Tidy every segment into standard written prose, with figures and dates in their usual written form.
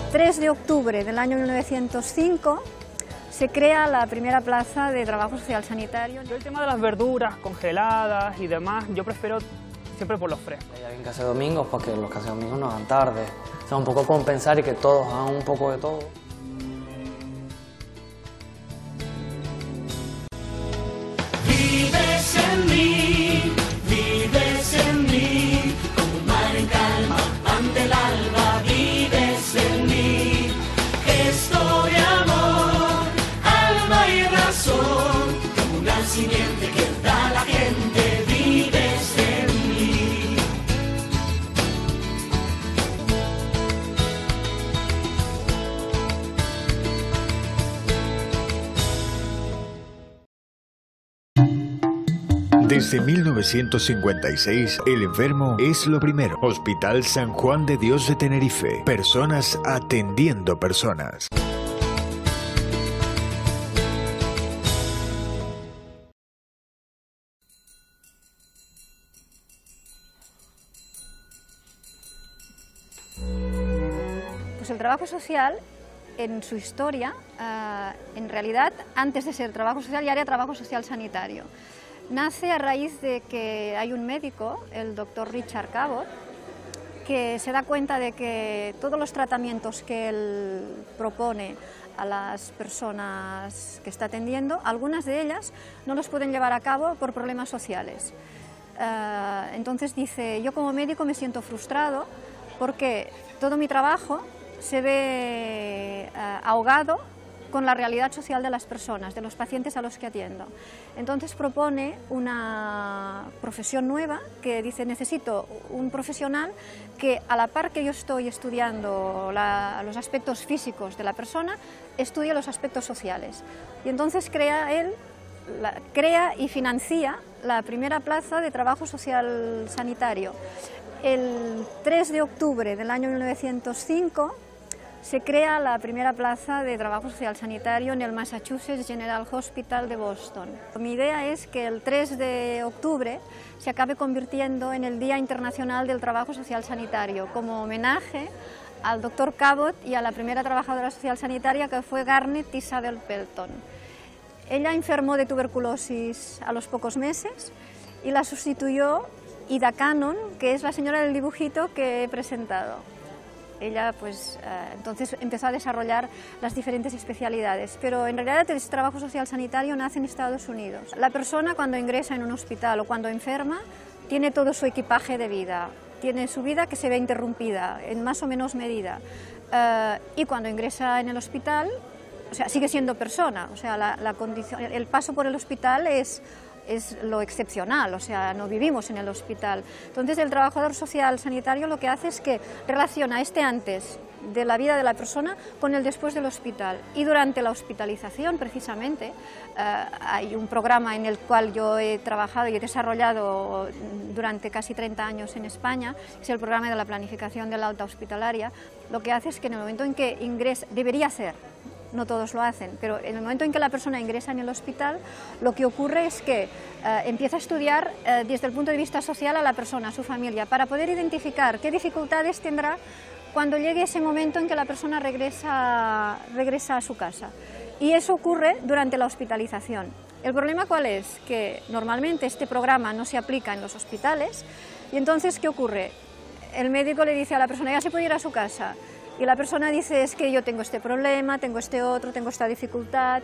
3 de octubre del año 1905 se crea la primera plaza de trabajo social sanitario. Yo el tema de las verduras congeladas y demás, yo prefiero siempre por los frescos. Hay alguien que hace domingos porque los que hacen domingos no hagan tarde. O sea, un poco compensar y que todos hagan un poco de todo. Vives en mí, como un mar en calma, pan del alba, vives en mí. Gesto de amor, alma y razón, como una simiente que da la gente, vives en mí. Desde 1956, el enfermo es lo primero. Hospital San Juan de Dios de Tenerife. Personas atendiendo personas. Pues el trabajo social, en su historia, en realidad, antes de ser trabajo social, ya era trabajo social sanitario. Nace a raíz de que hay un médico, el doctor Richard Cabot, que se da cuenta de que todos los tratamientos que él propone a las personas que está atendiendo, algunas de ellas no los pueden llevar a cabo por problemas sociales. Entonces dice, yo como médico me siento frustrado porque todo mi trabajo se ve ahogado con la realidad social de las personas, de los pacientes a los que atiendo. Entonces propone una profesión nueva que dice, necesito un profesional que a la par que yo estoy estudiando los aspectos físicos de la persona, estudie los aspectos sociales. Y entonces crea y financia la primera plaza de trabajo social sanitario. El 3 de octubre del año 1905 se crea la primera plaza de trabajo social sanitario en el Massachusetts General Hospital de Boston. Mi idea es que el 3 de octubre se acabe convirtiendo en el Día Internacional del Trabajo Social Sanitario, como homenaje al doctor Cabot y a la primera trabajadora social sanitaria que fue Garnet Isabel Pelton. Ella enfermó de tuberculosis a los pocos meses y la sustituyó Ida Cannon, que es la señora del dibujito que he presentado. Ella pues entonces empezó a desarrollar las diferentes especialidades, pero en realidad el trabajo social sanitario nace en Estados Unidos. La persona cuando ingresa en un hospital o cuando enferma tiene todo su equipaje de vida, tiene su vida que se ve interrumpida en más o menos medida y cuando ingresa en el hospital, o sea, sigue siendo persona, o sea, la condición, el paso por el hospital es lo excepcional, o sea, no vivimos en el hospital. Entonces el trabajador social sanitario lo que hace es que relaciona este antes de la vida de la persona con el después del hospital. Y durante la hospitalización, precisamente, hay un programa en el cual yo he trabajado y he desarrollado durante casi 30 años en España, es el programa de la planificación de la alta hospitalaria. Lo que hace es que en el momento en que ingresa, debería ser, no todos lo hacen, pero en el momento en que la persona ingresa en el hospital, lo que ocurre es que empieza a estudiar desde el punto de vista social a la persona, a su familia, para poder identificar qué dificultades tendrá cuando llegue ese momento en que la persona regresa a su casa. Y eso ocurre durante la hospitalización. ¿El problema cuál es? Que normalmente este programa no se aplica en los hospitales y entonces, ¿qué ocurre? El médico le dice a la persona, ya se puede ir a su casa. Y la persona dice, es que yo tengo este problema, tengo este otro, tengo esta dificultad,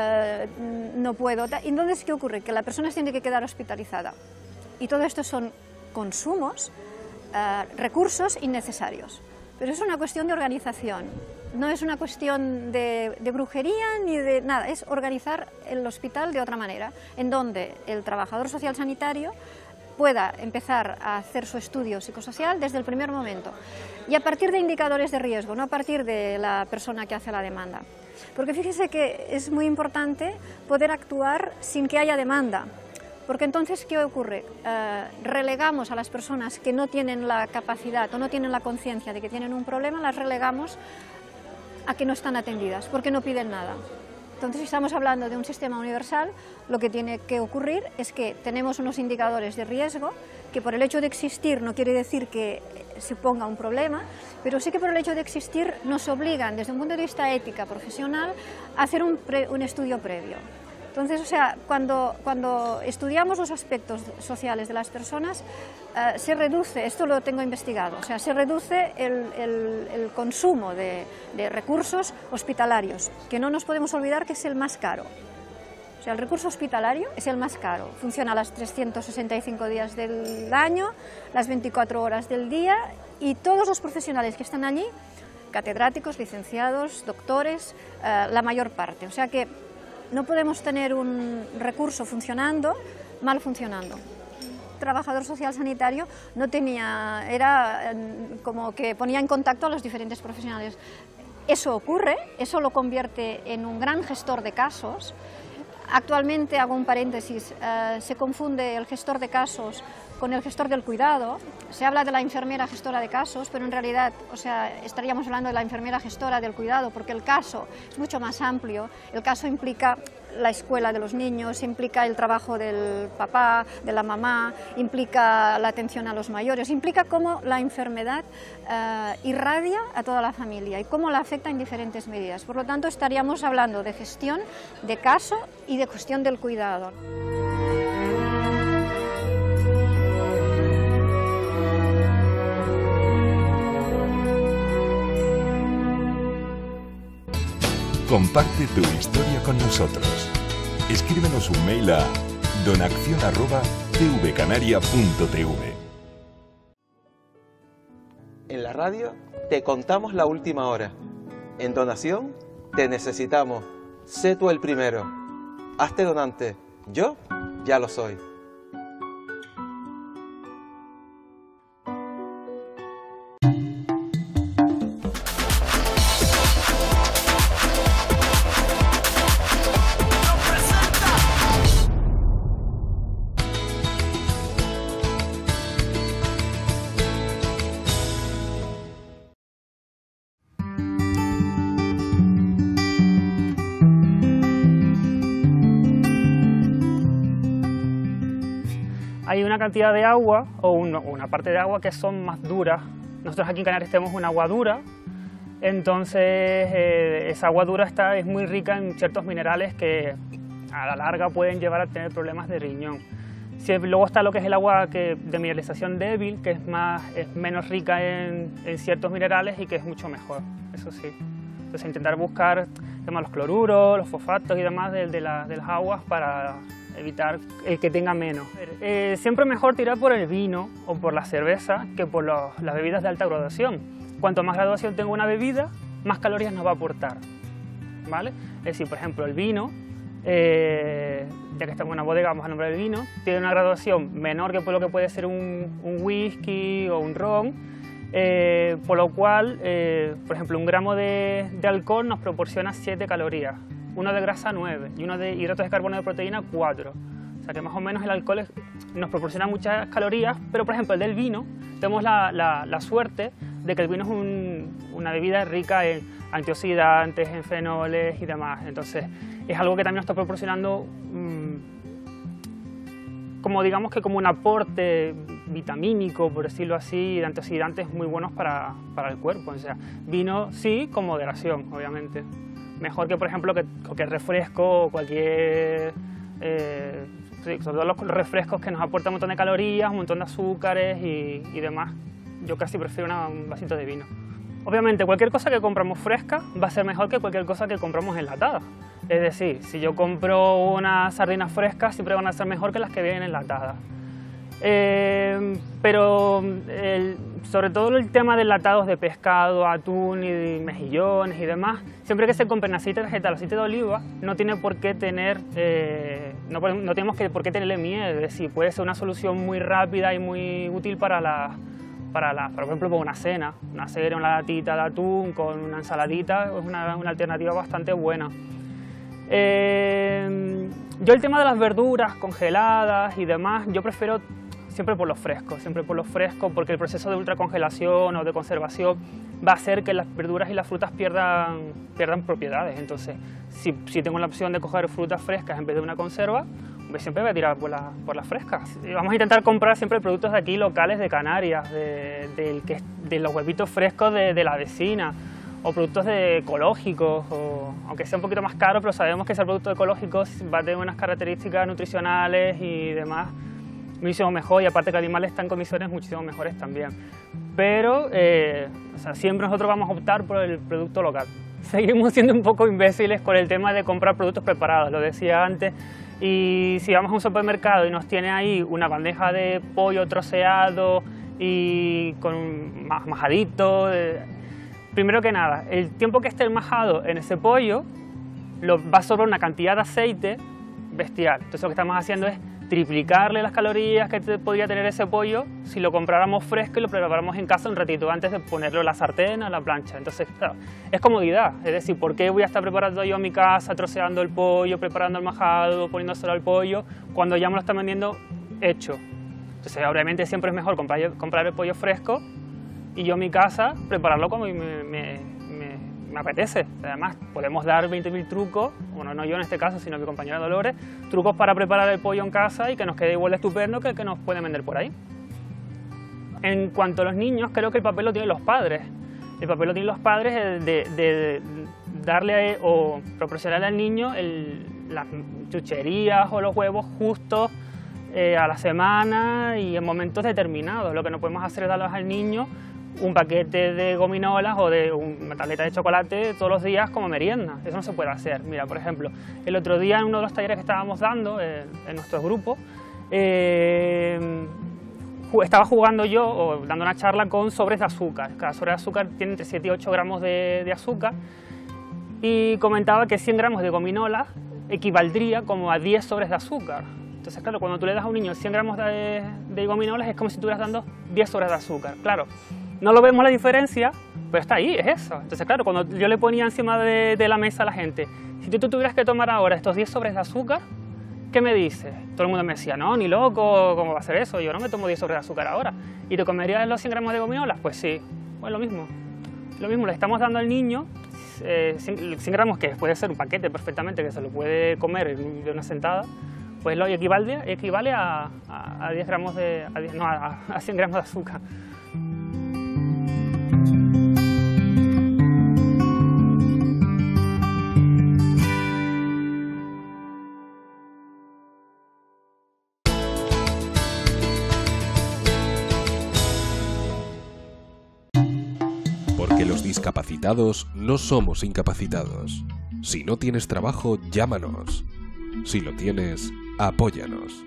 no puedo. Y entonces, ¿qué ocurre? Que la persona se tiene que quedar hospitalizada. Y todo esto son consumos, recursos innecesarios. Pero es una cuestión de organización, no es una cuestión de brujería ni de nada, es organizar el hospital de otra manera, en donde el trabajador social sanitario pueda empezar a hacer su estudio psicosocial desde el primer momento y a partir de indicadores de riesgo, no a partir de la persona que hace la demanda. Porque fíjese que es muy importante poder actuar sin que haya demanda, porque entonces, ¿qué ocurre? Relegamos a las personas que no tienen la capacidad o no tienen la conciencia de que tienen un problema, las relegamos a que no están atendidas, porque no piden nada. Entonces, si estamos hablando de un sistema universal, lo que tiene que ocurrir es que tenemos unos indicadores de riesgo que por el hecho de existir no quiere decir que se ponga un problema, pero sí que por el hecho de existir nos obligan, desde un punto de vista ética, profesional, a hacer un estudio previo. Entonces, o sea, cuando estudiamos los aspectos sociales de las personas, se reduce, esto lo tengo investigado, o sea, se reduce el consumo de recursos hospitalarios, que no nos podemos olvidar que es el más caro. O sea, el recurso hospitalario es el más caro, funciona las 365 días del año, las 24 horas del día, y todos los profesionales que están allí, catedráticos, licenciados, doctores, la mayor parte. O sea que no podemos tener un recurso funcionando, mal funcionando. El trabajador social sanitario no tenía, era como que ponía en contacto a los diferentes profesionales. Eso ocurre, eso lo convierte en un gran gestor de casos. Actualmente, hago un paréntesis, se confunde el gestor de casos con el gestor del cuidado. Se habla de la enfermera gestora de casos, pero en realidad, o sea, estaríamos hablando de la enfermera gestora del cuidado, porque el caso es mucho más amplio. El caso implica la escuela de los niños, implica el trabajo del papá, de la mamá, implica la atención a los mayores, implica cómo la enfermedad irradia a toda la familia y cómo la afecta en diferentes medidas. Por lo tanto, estaríamos hablando de gestión de caso y de cuestión del cuidado. Comparte tu historia con nosotros. Escríbenos un mail a donaccion@tvcanaria.tv. En la radio te contamos la última hora. En Donación te necesitamos. Sé tú el primero. Hazte donante. Yo ya lo soy. Hay una cantidad de agua, o una parte de agua, que son más duras. Nosotros aquí en Canarias tenemos un agua dura, entonces esa agua dura es muy rica en ciertos minerales que a la larga pueden llevar a tener problemas de riñón. Luego está lo que es el agua de mineralización débil, que es menos rica en ciertos minerales y que es mucho mejor, eso sí. Entonces intentar buscar los cloruros, los fosfatos y demás de las aguas para evitar que tenga menos. Siempre mejor tirar por el vino o por la cerveza que por las bebidas de alta graduación. Cuanto más graduación tenga una bebida, más calorías nos va a aportar, ¿vale? Es decir, por ejemplo, el vino, ya que estamos en una bodega, vamos a nombrar el vino, tiene una graduación menor que por lo que puede ser un whisky o un ron, por lo cual, por ejemplo, 1 gramo de alcohol nos proporciona 7 calorías. Uno de grasa 9 y uno de hidratos de carbono de proteína 4. O sea que más o menos el alcohol nos proporciona muchas calorías, pero por ejemplo el del vino, tenemos la suerte de que el vino es una bebida rica en antioxidantes, en fenoles y demás. Entonces es algo que también nos está proporcionando como digamos que como un aporte vitamínico, por decirlo así, de antioxidantes muy buenos para el cuerpo. O sea, vino sí con moderación, obviamente. Mejor que, por ejemplo, que refresco o cualquier... sobre todo los refrescos que nos aportan un montón de calorías, un montón de azúcares y demás. Yo casi prefiero un vasito de vino. Obviamente, cualquier cosa que compramos fresca va a ser mejor que cualquier cosa que compramos enlatada. Es decir, si yo compro unas sardinas frescas, siempre van a ser mejor que las que vienen enlatadas. Pero sobre todo el tema de enlatados de pescado, atún y mejillones y demás, siempre que se compren aceite vegetal, aceite de oliva, no tiene por qué tener, no tenemos por qué tenerle miedo. Es decir, puede ser una solución muy rápida y muy útil por ejemplo, para una cena, una latita de atún con una ensaladita, es una alternativa bastante buena. Yo el tema de las verduras congeladas y demás, yo prefiero siempre por lo fresco, porque el proceso de ultracongelación o de conservación va a hacer que las verduras y las frutas pierdan propiedades. Entonces, si tengo la opción de coger frutas frescas en vez de una conserva, siempre voy a tirar por las frescas. Y vamos a intentar comprar siempre productos de aquí, locales de Canarias, de los huevitos frescos de la vecina, o productos ecológicos, aunque sea un poquito más caro, pero sabemos que ese producto ecológico va a tener unas características nutricionales y demás muchísimo mejor, y aparte que el animal está en condiciones muchísimo mejores también. Pero o sea, siempre nosotros vamos a optar por el producto local. Seguimos siendo un poco imbéciles con el tema de comprar productos preparados, lo decía antes, y si vamos a un supermercado y nos tiene ahí una bandeja de pollo troceado y con majadito, primero que nada, el tiempo que esté el majado en ese pollo va a sobrar una cantidad de aceite bestial. Entonces lo que estamos haciendo es triplicarle las calorías que podría tener ese pollo si lo compráramos fresco y lo preparáramos en casa un ratito antes de ponerlo en la sartén o en la plancha. Entonces, claro, es comodidad. Es decir, ¿por qué voy a estar preparando yo en mi casa, troceando el pollo, preparando el majado, poniéndoselo al pollo, cuando ya me lo están vendiendo hecho? Entonces, obviamente siempre es mejor comprar el pollo fresco y yo en mi casa prepararlo como me apetece. Además, podemos dar 20.000 trucos, bueno, no yo en este caso, sino mi compañera Dolores, trucos para preparar el pollo en casa y que nos quede igual de estupendo que el que nos pueden vender por ahí. En cuanto a los niños, creo que el papel lo tienen los padres. El papel lo tienen los padres de darle o proporcionarle al niño las chucherías o los huevos justos a la semana y en momentos determinados. Lo que no podemos hacer es darles al niño un paquete de gominolas o de una tableta de chocolate todos los días como merienda. Eso no se puede hacer. Mira, por ejemplo, el otro día en uno de los talleres que estábamos dando en nuestro grupo, estaba jugando yo o dando una charla con sobres de azúcar. Cada sobre de azúcar tiene entre 7 y 8 gramos de azúcar y comentaba que 100 gramos de gominolas equivaldría como a 10 sobres de azúcar. Entonces, claro, cuando tú le das a un niño 100 gramos de gominolas es como si estuvieras dando 10 sobres de azúcar. Claro, no lo vemos la diferencia, pero está ahí, es eso. Entonces, claro, cuando yo le ponía encima de la mesa a la gente, si tú tuvieras que tomar ahora estos 10 sobres de azúcar, ¿qué me dices? Todo el mundo me decía, no, ni loco, ¿cómo va a ser eso? Yo no me tomo 10 sobres de azúcar ahora. ¿Y te comerías los 100 gramos de gominolas? Pues sí, pues lo mismo. Lo mismo, le estamos dando al niño 100 gramos, que puede ser un paquete perfectamente, que se lo puede comer de una sentada, pues lo equivale a 10 gramos a 100 gramos de azúcar. Porque los discapacitados no somos incapacitados. Si no tienes trabajo, llámanos. Si lo tienes, apóyanos.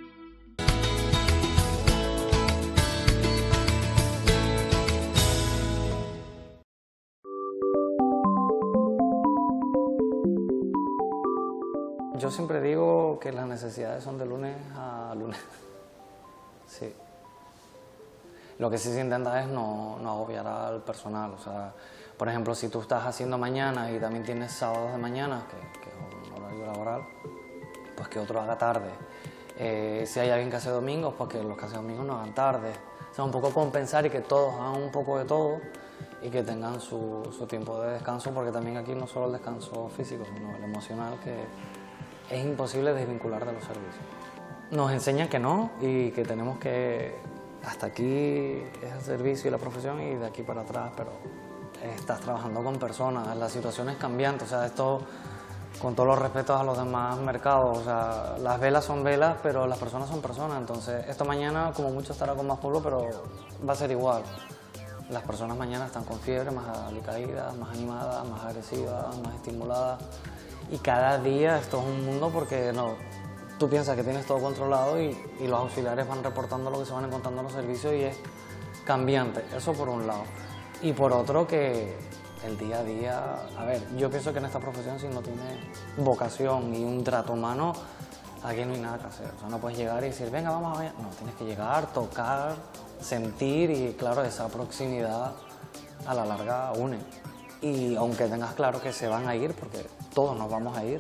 Yo siempre digo que las necesidades son de lunes a lunes. Sí. Lo que sí se intenta es no agobiar al personal. O sea, por ejemplo, si tú estás haciendo mañana y también tienes sábados de mañana, que es un horario laboral, pues que otro haga tarde. Si hay alguien que hace domingos, pues que los que hacen domingos no hagan tarde. O sea, un poco compensar y que todos hagan un poco de todo y que tengan su tiempo de descanso, porque también aquí no solo el descanso físico, sino el emocional, que es imposible desvincular de los servicios. Nos enseñan que no y que tenemos que... Hasta aquí es el servicio y la profesión y de aquí para atrás, pero estás trabajando con personas, la situación es cambiante, o sea, esto con todos los respetos a los demás mercados, o sea, las velas son velas, pero las personas son personas, entonces esto mañana como mucho estará con más pueblo, pero va a ser igual. Las personas mañana están con fiebre, más alicaídas, más animadas, más agresivas, más estimuladas, y cada día esto es un mundo porque tú piensas que tienes todo controlado y los auxiliares van reportando lo que se van encontrando en los servicios y es cambiante, eso por un lado. Y por otro que el día a día, a ver, yo pienso que en esta profesión si no tienes vocación y un trato humano, aquí no hay nada que hacer. O sea, no puedes llegar y decir, venga, vamos a ver. No, tienes que llegar, tocar, sentir y claro, esa proximidad a la larga une. Y aunque tengas claro que se van a ir, porque todos nos vamos a ir,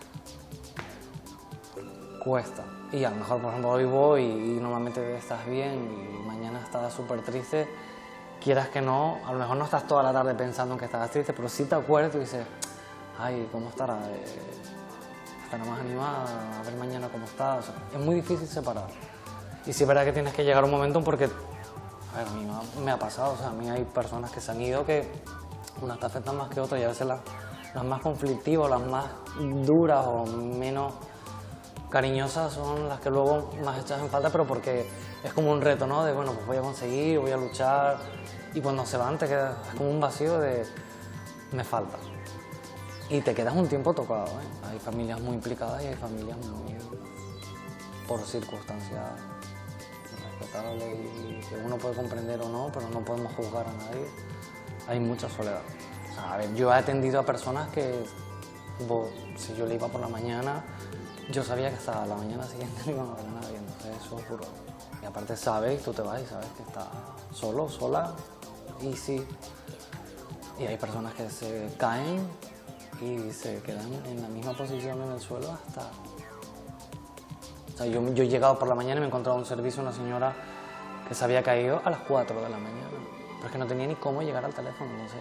cuesta. Y a lo mejor, por ejemplo, hoy voy y normalmente estás bien y mañana estás súper triste, quieras que no, a lo mejor no estás toda la tarde pensando en que estabas triste, pero sí te acuerdas y dices, ay, ¿cómo estará? estará más animada, a ver mañana cómo está. O sea, es muy difícil separar. Y sí es verdad que tienes que llegar a un momento porque, a ver, a mí me ha pasado, o sea, a mí hay personas que se han ido que unas te afectan más que otras y a veces las más conflictivas, las más duras o menos cariñosas son las que luego más echas en falta, pero porque es como un reto, ¿no? De, bueno, pues voy a conseguir, voy a luchar, y cuando se van te quedas, es como un vacío de, me falta. Y te quedas un tiempo tocado, ¿eh? Hay familias muy implicadas y hay familias muy, por circunstancias respetables y que uno puede comprender o no, pero no podemos juzgar a nadie. Hay mucha soledad. O sea, a ver, yo he atendido a personas que, si yo le iba por la mañana, yo sabía que hasta la mañana siguiente no iba a ver a nadie, entonces eso es duro. Y aparte sabes, tú te vas y sabes que estás solo, sola, y sí. Y hay personas que se caen y se quedan en la misma posición en el suelo hasta... O sea, yo he llegado por la mañana y me he encontrado en un servicio una señora que se había caído a las 4 de la mañana, pero es que no tenía ni cómo llegar al teléfono, entonces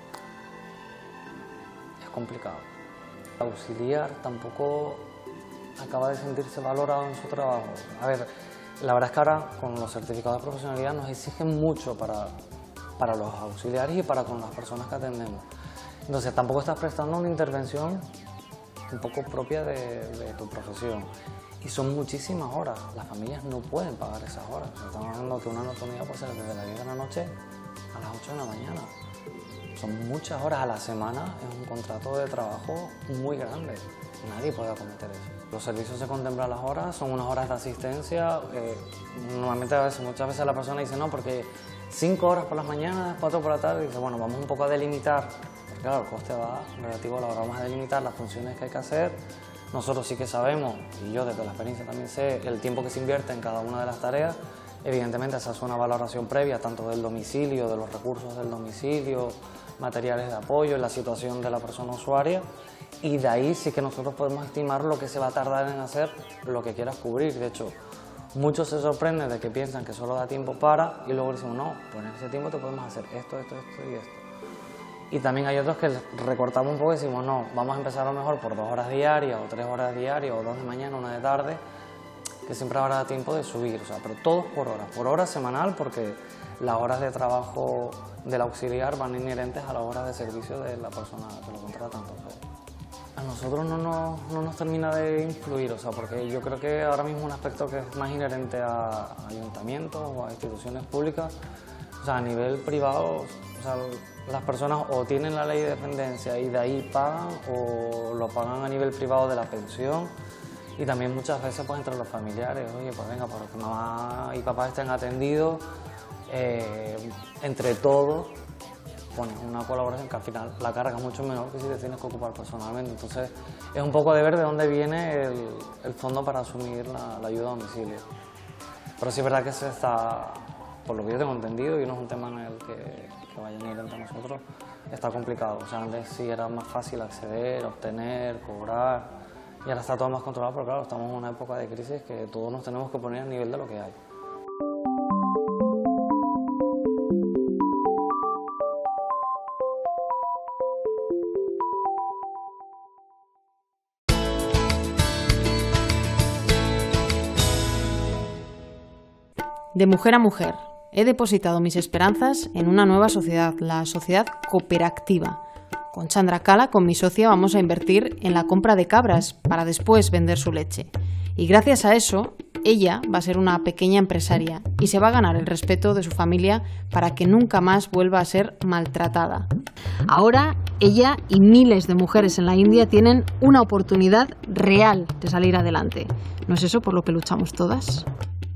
es complicado. El auxiliar tampoco acaba de sentirse valorado en su trabajo. A ver, la verdad es que ahora con los certificados de profesionalidad nos exigen mucho para los auxiliares y para con las personas que atendemos. Entonces tampoco estás prestando una intervención un poco propia de tu profesión. Y son muchísimas horas. Las familias no pueden pagar esas horas. O sea, estamos hablando que una anatomía puede ser desde las 10 de la noche a las 8 de la mañana. Son muchas horas a la semana, es un contrato de trabajo muy grande. Nadie puede acometer eso. Los servicios se contemplan las horas, son unas horas de asistencia. Normalmente muchas veces la persona dice no, porque 5 horas por las mañanas, 4 por la tarde, y dice bueno, vamos un poco a delimitar. Porque claro, el coste va relativo a la hora, vamos a delimitar las funciones que hay que hacer. Nosotros sí que sabemos, y yo desde la experiencia también sé, el tiempo que se invierte en cada una de las tareas. Evidentemente se hace una valoración previa tanto del domicilio, de los recursos del domicilio, materiales de apoyo, la situación de la persona usuaria, y de ahí sí que nosotros podemos estimar lo que se va a tardar en hacer lo que quieras cubrir. De hecho, muchos se sorprenden de que piensan que solo da tiempo para, y luego decimos no, pues en ese tiempo te podemos hacer esto, esto, esto y esto. Y también hay otros que recortamos un poco y decimos no, vamos a empezar a lo mejor por 2 horas diarias o 3 horas diarias o 2 de mañana, 1 de tarde, que siempre habrá tiempo de subir, o sea, pero todos por hora semanal, porque las horas de trabajo del auxiliar van inherentes a las horas de servicio de la persona que lo contrata. Entonces, a nosotros no nos termina de influir, o sea, porque yo creo que ahora mismo un aspecto que es más inherente a ayuntamientos o a instituciones públicas, o sea, a nivel privado, o sea, las personas o tienen la ley de dependencia y de ahí pagan, o lo pagan a nivel privado de la pensión. Y también muchas veces pues entre los familiares, oye, pues venga, para que mamá y papá estén atendidos, entre todos pones una colaboración que al final la carga es mucho menor que si te tienes que ocupar personalmente. Entonces es un poco de ver de dónde viene el fondo para asumir la ayuda a domicilio. Pero sí es verdad que se está, por lo que yo tengo entendido, y no es un tema en el que vayan a ir entre nosotros, está complicado. O sea, antes sí era más fácil acceder, obtener, cobrar, y ahora está todo más controlado, pero claro, estamos en una época de crisis que todos nos tenemos que poner al nivel de lo que hay. De mujer a mujer, he depositado mis esperanzas en una nueva sociedad, la sociedad cooperativa. Con Chandra Cala, con mi socia, vamos a invertir en la compra de cabras para después vender su leche. Y gracias a eso, ella va a ser una pequeña empresaria y se va a ganar el respeto de su familia para que nunca más vuelva a ser maltratada. Ahora, ella y miles de mujeres en la India tienen una oportunidad real de salir adelante. ¿No es eso por lo que luchamos todas?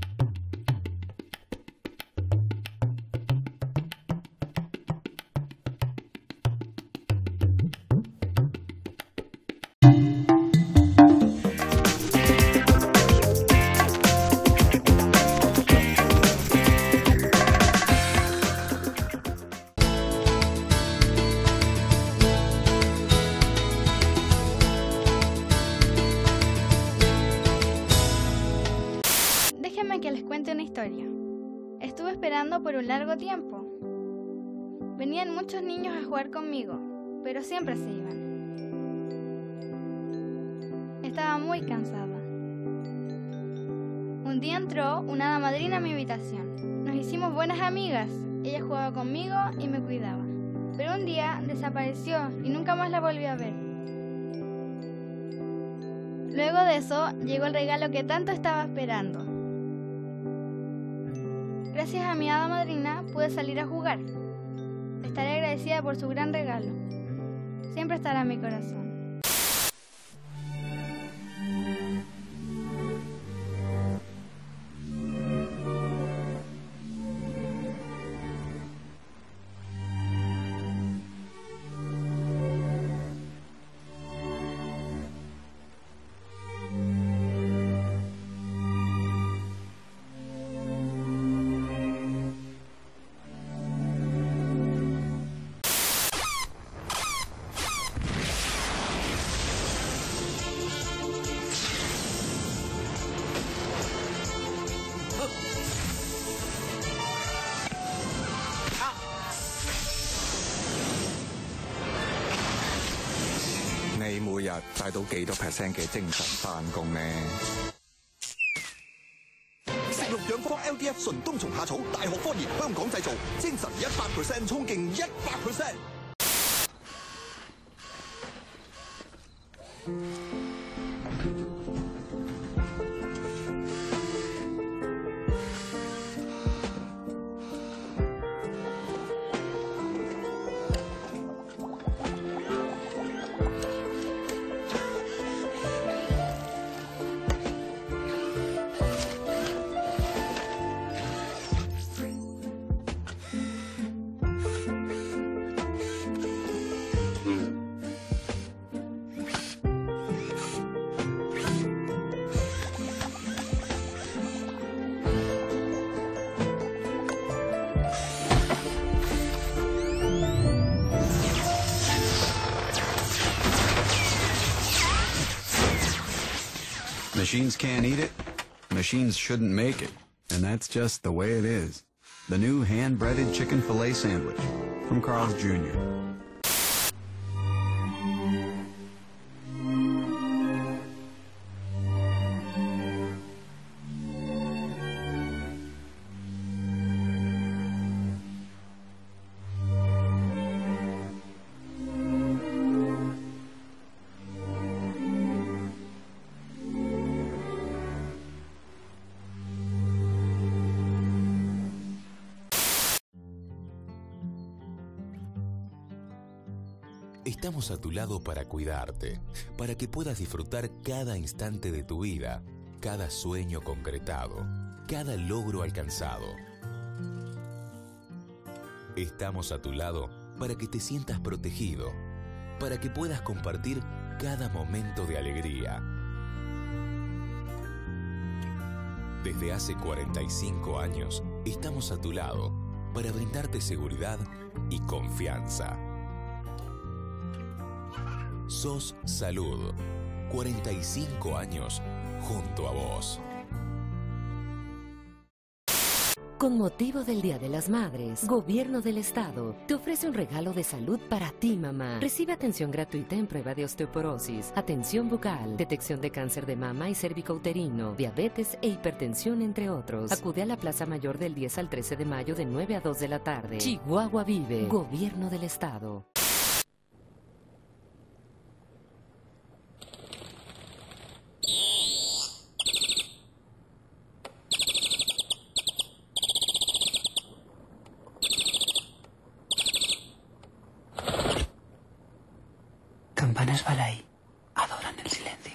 Déjenme que les cuente una historia. Estuve esperando por un largo tiempo. Venían muchos niños a jugar conmigo, pero siempre se iban. Estaba estaba muy cansada. Un día entró una hada madrina a mi habitación. Nos hicimos buenas amigas. Ella jugaba conmigo y me cuidaba. Pero un día desapareció y nunca más la volví a ver. Luego de eso llegó el regalo que tanto estaba esperando. Gracias a mi hada madrina pude salir a jugar. Estaré agradecida por su gran regalo. Siempre estará en mi corazón. 你每日帶到幾多%嘅精神返工呢？ 食綠養方 LDF 純冬蟲夏草，大學科研，香港製造，精神100%，衝勁100%。 Machines can't eat it, machines shouldn't make it, and that's just the way it is. The new hand-breaded chicken fillet sandwich from Carl's Jr. Estamos a tu lado para cuidarte, para que puedas disfrutar cada instante de tu vida, cada sueño concretado, cada logro alcanzado. Estamos a tu lado para que te sientas protegido, para que puedas compartir cada momento de alegría. Desde hace 45 años, estamos a tu lado para brindarte seguridad y confianza. SOS Salud, 45 años junto a vos. Con motivo del Día de las Madres, Gobierno del Estado te ofrece un regalo de salud para ti, mamá. Recibe atención gratuita en prueba de osteoporosis, atención bucal, detección de cáncer de mama y cervicouterino, diabetes e hipertensión, entre otros. Acude a la Plaza Mayor del 10 al 13 de mayo de 9 a 2 de la tarde. Chihuahua vive. Gobierno del Estado. Campanas Balay adoran el silencio.